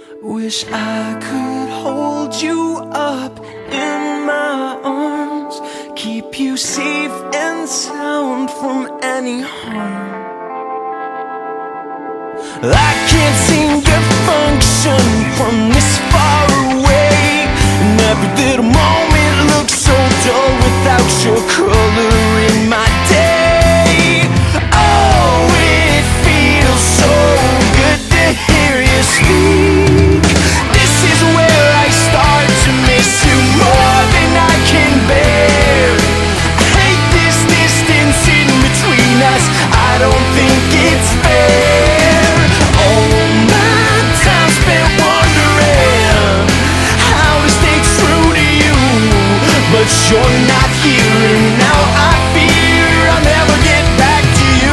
Wish I could hold you up in my arms, keep you safe and sound from any harm. I can't seem to function from this far away, and every little moment looks so dull without your color in my day. Oh, it feels so good to hear you speak. This is where I start to miss you more than I can bear. I hate this distance in between us, I don't think it's fair. All my time spent wondering how to stay true to you, but you're not here, and now I fear I'll never get back to you.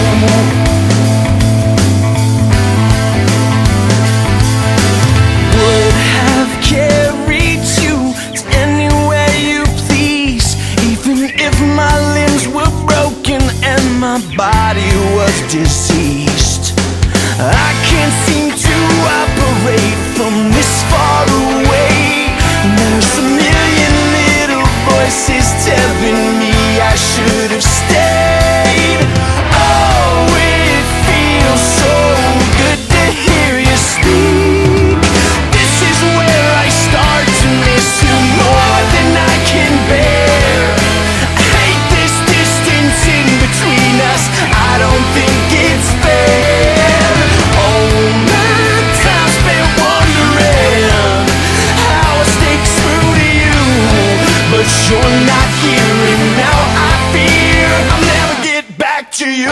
Would have carried you to anywhere you please, even if my limbs were broken and my body was deceased. I can't seem to operate from this far away. There's a million little voices telling me I should have stayed. Oh, it feels so good to hear you speak. This is where I start to miss you more than I can bear. I hate this distance in between us, I don't think it's fair. Oh, my time spent wondering how I stay true to you, but you're not here, and now I fear I'll never get back to you.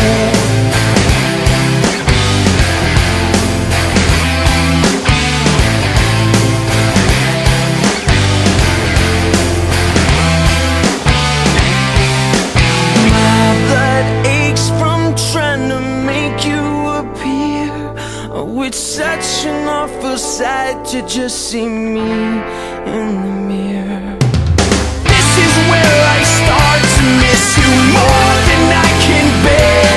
My blood aches from trying to make you appear, with such an awful sight to just see me in the mirror. This is where I start to miss you more than I can bear.